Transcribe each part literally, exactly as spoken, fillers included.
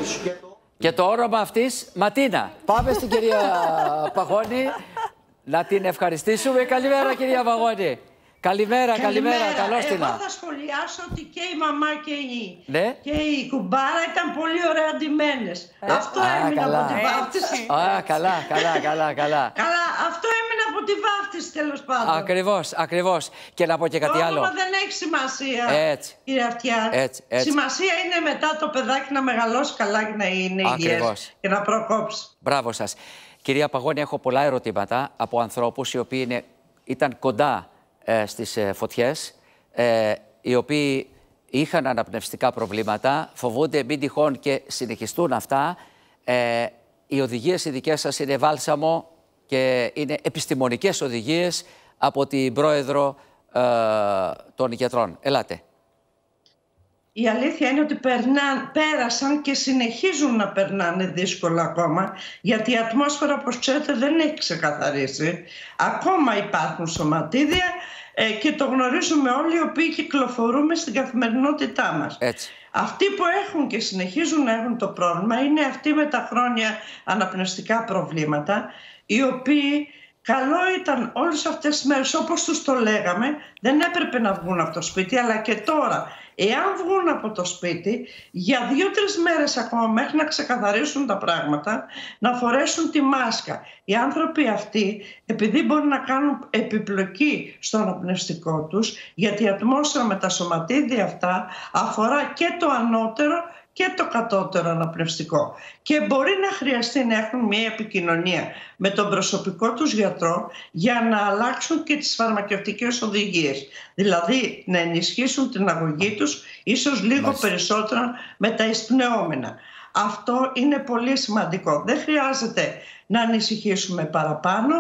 σου και το... Και το όνομα αυτής, Ματίνα. Πάμε στην κυρία Παγώνη να την ευχαριστήσουμε. Καλημέρα, κυρία Παγώνη. Καλημέρα, καλημέρα, καλημέρα. Καλώς την. Εγώ θα σχολιάσω ότι και η μαμά και η, ναι. και η κουμπάρα ήταν πολύ ωραία ντυμένες. Ε, αυτό α, έμεινε καλά. από τη βάφτιση. Α, καλά, καλά, καλά, καλά. Καλά, αυτό έμεινε από τη βάφτιση τέλος πάντων. Ακριβώς, ακριβώς. Και να πω και κάτι το άλλο. Το δεν έχει σημασία, έτσι. κύριε Αυτιά. Έτσι, έτσι. Σημασία είναι μετά το παιδάκι να μεγαλώσει καλά και να είναι υγιές και να προκόψει. Μπράβο σας. Κυρία Παγώνη, έχω πολλά ερωτήματα από ανθρώπους οι οποίοι είναι, ήταν κοντά στις φωτιές, ε, οι οποίοι είχαν αναπνευστικά προβλήματα, φοβούνται μην τυχόν και συνεχιστούν αυτά. Ε, οι οδηγίες οι δικές σας είναι βάλσαμο και είναι επιστημονικές οδηγίες από την πρόεδρο ε, των γιατρών. Ελάτε. Η αλήθεια είναι ότι περνάν, πέρασαν και συνεχίζουν να περνάνε δύσκολα ακόμα, γιατί η ατμόσφαιρα, όπως ξέρετε, δεν έχει ξεκαθαρίσει. Ακόμα υπάρχουν σωματίδια ε, και το γνωρίζουμε όλοι οι οποίοι κυκλοφορούμε στην καθημερινότητά μας. Έτσι. Αυτοί που έχουν και συνεχίζουν να έχουν το πρόβλημα είναι αυτοί με τα χρόνια αναπνευστικά προβλήματα, οι οποίοι καλό ήταν όλες αυτές τις μέρες, όπως τους το λέγαμε, δεν έπρεπε να βγουν από το σπίτι, αλλά και τώρα, εάν βγουν από το σπίτι, για δύο-τρεις μέρες ακόμα μέχρι να ξεκαθαρίσουν τα πράγματα, να φορέσουν τη μάσκα. Οι άνθρωποι αυτοί, επειδή μπορεί να κάνουν επιπλοκή στο αναπνευστικό τους, γιατί η ατμόσφαιρα με τα σωματίδια αυτά αφορά και το ανώτερο και το κατώτερο αναπνευστικό. Και μπορεί να χρειαστεί να έχουν μια επικοινωνία με τον προσωπικό τους γιατρό για να αλλάξουν και τις φαρμακευτικές οδηγίες. Δηλαδή να ενισχύσουν την αγωγή τους, ίσως λίγο Μάλιστα. περισσότερο με τα εισπνεώμενα. Αυτό είναι πολύ σημαντικό. Δεν χρειάζεται να ανησυχήσουμε παραπάνω,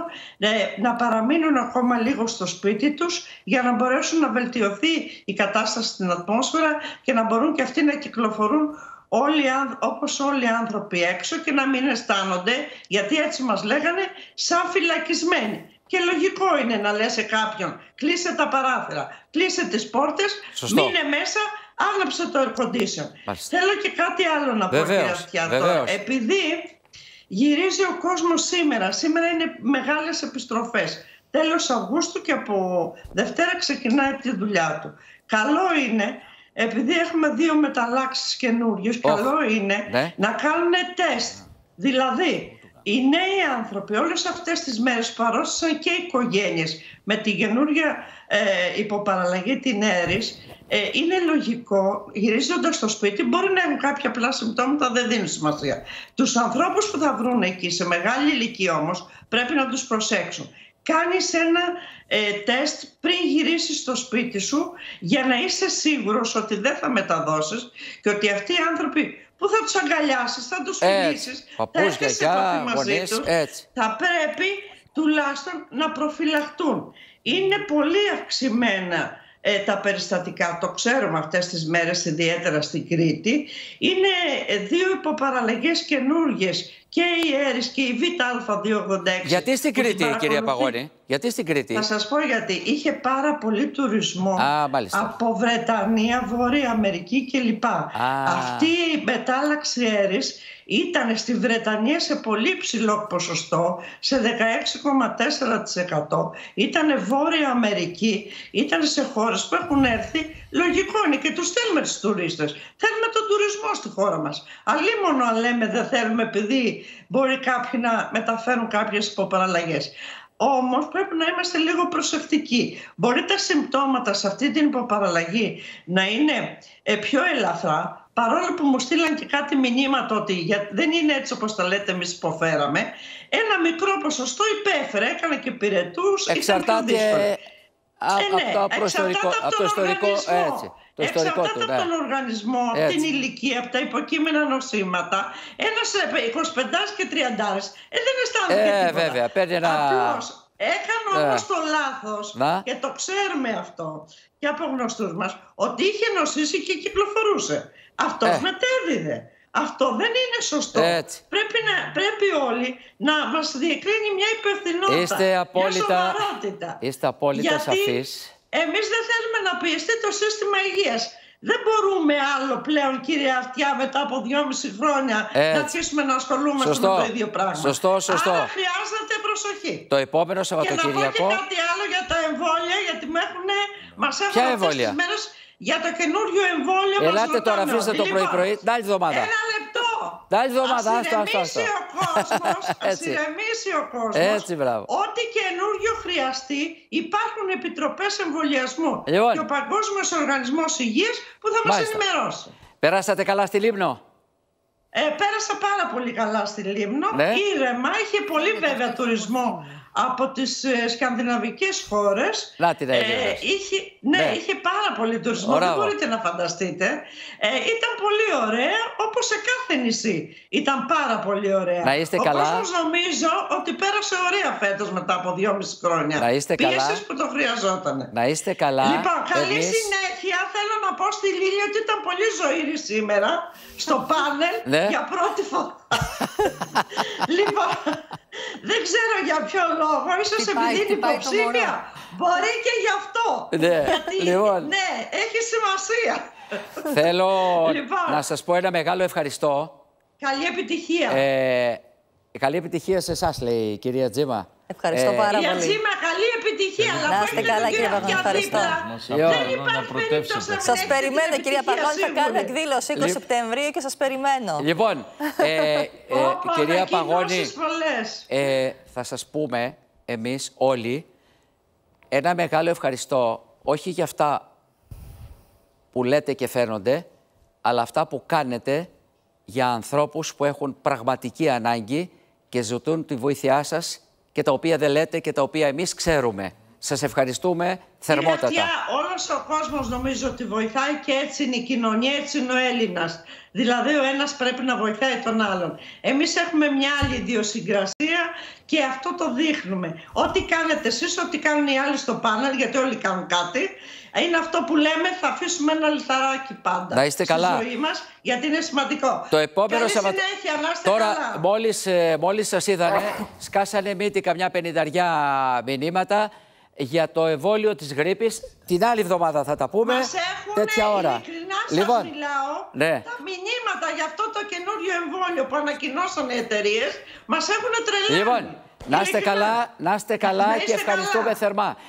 να παραμείνουν ακόμα λίγο στο σπίτι τους για να μπορέσουν να βελτιωθεί η κατάσταση στην ατμόσφαιρα και να μπορούν και αυτοί να κυκλοφορούν όλοι, όπως όλοι οι άνθρωποι έξω και να μην αισθάνονται, γιατί έτσι μας λέγανε, σαν φυλακισμένοι. Και λογικό είναι να λες σε κάποιον, κλείσε τα παράθυρα, κλείσε τις πόρτες, Σωστό. μείνε μέσα, άγναψε το air condition. Μάλιστα. Θέλω και κάτι άλλο να πω, κύριε Αυτιά. Επειδή γυρίζει ο κόσμος σήμερα, σήμερα είναι μεγάλες επιστροφές. Τέλος Αυγούστου και από Δευτέρα ξεκινάει τη δουλειά του. Καλό είναι, επειδή έχουμε δύο μεταλλάξεις καινούριες, oh. καλό είναι ναι. να κάνουν τεστ. Δηλαδή, οι νέοι άνθρωποι όλες αυτές τις μέρες παρόστησαν και οι οικογένειες με την καινούργια ε, υποπαραλλαγή την Έρης. Ε, είναι λογικό, γυρίζοντας στο σπίτι, μπορεί να έχουν κάποια απλά συμπτώματα, δεν δίνουν σημασία. Τους ανθρώπους που θα βρουν εκεί, σε μεγάλη ηλικία όμως, πρέπει να τους προσέξουν. Κάνεις ένα ε, τεστ πριν γυρίσεις στο σπίτι σου για να είσαι σίγουρος ότι δεν θα μεταδώσεις και ότι αυτοί οι άνθρωποι που θα τους αγκαλιάσεις, θα τους φιλήσεις, θα έρθεις σε επαφή μαζί τους, θα πρέπει τουλάχιστον να προφυλαχτούν. Είναι πολύ αυξημένα ε, τα περιστατικά, το ξέρουμε αυτές τις μέρες, ιδιαίτερα στην Κρήτη. Είναι δύο υποπαραλλαγές καινούργιες, και η Έρης και η Β Α δύο ογδόντα έξι. Γιατί στην Κρήτη, κυρία Παγώνη, γιατί στην Κρήτη? Θα σας πω γιατί. Είχε πάρα πολύ τουρισμό Α, από Βρετανία, Βόρεια Αμερική κλπ. Αυτή η μετάλλαξη Έρης ήταν στη Βρετανία σε πολύ ψηλό ποσοστό, σε δεκαέξι κόμμα τέσσερα τοις εκατό. Ήτανε Βόρεια Αμερική, ήταν σε χώρες που έχουν έρθει. Λογικό είναι και τους θέλουμε τους τουρίστες. Θέλουμε τον τουρισμό στη χώρα μας. Αλλήμονο αν λέμε δεν θέλουμε, επειδή μπορεί κάποιοι να μεταφέρουν κάποιες υποπαραλλαγές. Όμως πρέπει να είμαστε λίγο προσεκτικοί. Μπορεί τα συμπτώματα σε αυτή την υποπαραλλαγή να είναι πιο ελαφρά, παρόλο που μου στείλαν και κάτι μηνύματα ότι δεν είναι έτσι όπως τα λέτε, εμείς υποφέραμε. Ένα μικρό ποσοστό υπέφερε, έκανε και πυρετούς. Εξαρτάται ε, ναι, από το ιστορικό, από το ιστορικό, έτσι. Το ιστορικό εξαρτάται του, από ναι. τον οργανισμό, έτσι. την ηλικία, από τα υποκείμενα νοσήματα. Ένας εικοσιπεντάρης και τριαντάρης ε, δεν αισθάνεται ε, τίποτα. Βέβαια, παίρνει ένα... Απλώς έκανε όμως ε. το λάθος, Να. και το ξέρουμε αυτό και από γνωστούς μας, ότι είχε νοσήσει και κυκλοφορούσε. Αυτός ε. μετέδιδε. Αυτό δεν είναι σωστό. Πρέπει, να, πρέπει όλοι να μας διακρίνει μια υπευθυνότητα, είστε απόλυτα, μια σοβαρότητα. Είστε απόλυτα Γιατί σαφείς. εμείς δεν θέλουμε να πιεστεί το σύστημα υγείας. Δεν μπορούμε άλλο πλέον, κύριε Αυτιά, μετά από δυόμιση χρόνια Έτσι. να αρχίσουμε να ασχολούμαστε Σωστό. με το ίδιο πράγμα. Σωστό, σωστό. Άρα χρειάζεται προσοχή. Το επόμενο Και να πω Σαββατοκύριακο. και κάτι άλλο για τα εμβόλια, γιατί με έχουν, μας έχουν Ποια αυτές εμβόλια? τις μέρες για το καινούριο εμβόλιο. Ελάτε μας τώρα, ρωτάνε αφήστε όλοι. το Λοιπόν, πρωί-πρωί. Την άλλη εβδομάδα. Ένα λεπτό. Την άλλη εβδομάδα, Ας άστο, άστο, άστο. ηρεμήσει ο κόσμος, ας Έτσι. ηρεμήσει ο κόσμος. Έτσι, μπράβο. Ό,τι καινούριο χρειαστεί, υπάρχουν επιτροπές εμβολιασμού. Λοιπόν. Και ο Παγκόσμιος Οργανισμός Υγείας που θα μας Μάλιστα. ενημερώσει. Περάσατε καλά στη Λίμνο? Ε, πέρασα πάρα πολύ καλά στη Λίμνο, Ναι. ήρεμα, είχε πολύ βέβαια τουρισμό από τις ε, σκανδιναβικές χώρες. Να την ε, έδινες. είχε, ναι, Ναι. είχε πάρα πολύ τουρισμό, Μπράβο. δεν μπορείτε να φανταστείτε. Ε, ήταν πολύ ωραία, όπως σε κάθε νησί. Ήταν πάρα πολύ ωραία. Να είστε Ο καλά. κόσμος νομίζω ότι πέρασε ωραία φέτος μετά από δυόμιση χρόνια. Να είστε καλά. Πίεσες που το χρειαζόταν. Να είστε καλά. Λοιπόν, καλή Εμείς- συνέχεια. Θέλω να πω στη Λίλια ότι ήταν πολύ ζωήρη σήμερα στο πάνελ Ναι. για πρώτη φορά. Λοιπόν, δεν ξέρω για ποιο λόγο, ίσως Τι πάει, επειδή τι είναι πάει το υποψήφια. Μπορεί και γι' αυτό. Ναι, Γιατί, λοιπόν. ναι, έχει σημασία. Θέλω Λοιπόν. να σας πω ένα μεγάλο ευχαριστώ. Καλή επιτυχία. Ε, καλή επιτυχία σε εσάς, λέει η κυρία Τζίμα. Ευχαριστώ Ε, πάρα Η πολύ. Ατζήμα, καλή επιτυχία. Αλλά Να που είστε έχετε καλά, τον κύριε κύριο Παγώνη, Αυτιά ευχαριστώ. δίπλα, Γεια. δεν Να υπάρχει προτεύσετε. περίπτωση να Σας μην έχετε περιμένω, την κυρία επιτυχία, Παγώνη, θα κάνω σίγουρη. εκδήλωση είκοσι Λι- Σεπτεμβρίου και σας περιμένω. Λοιπόν, ε, ε, Όπα, κυρία ανακοινώσεις Παγώνη, πολλές. ε, θα σας πούμε εμείς όλοι ένα μεγάλο ευχαριστώ, όχι για αυτά που λέτε και φαίνονται, αλλά αυτά που κάνετε για ανθρώπους που έχουν πραγματική ανάγκη και ζητούν τη βοήθειά σας και τα οποία δεν λέτε και τα οποία εμείς ξέρουμε. Σας ευχαριστούμε θερμότατα. Κύριε Αυτιά, όλος ο κόσμος νομίζω ότι βοηθάει και έτσι είναι η κοινωνία, έτσι είναι ο Έλληνας. Δηλαδή ο ένας πρέπει να βοηθάει τον άλλον. Εμείς έχουμε μια άλλη ιδιοσυγκρασία και αυτό το δείχνουμε. Ό,τι κάνετε εσείς, ό,τι κάνουν οι άλλοι στο πάνελ, γιατί όλοι κάνουν κάτι, είναι αυτό που λέμε, θα αφήσουμε ένα λιθαράκι πάντα. Να είστε καλά. Στη ζωή μας, γιατί είναι σημαντικό. Το επόμενο Καλή Σαββατο- συνέχεια, να είστε Τώρα, καλά. μόλις, ε, μόλις σας είδανε, σκάσανε μύτη καμιά πενηνταριά μηνύματα για το εμβόλιο της γρίπης. Την άλλη εβδομάδα θα τα πούμε, Μας έχουν, τέτοια ώρα. ειλικρινά σας Λοιπόν, μιλάω, ναι. τα μηνύματα για αυτό το καινούριο εμβόλιο που ανακοινώσαν οι εταιρείες μας έχουν τρελάνει. Λοιπόν, να είστε Ειλικρινά. καλά, να είστε καλά Να και είστε ευχαριστούμε καλά. θερμά.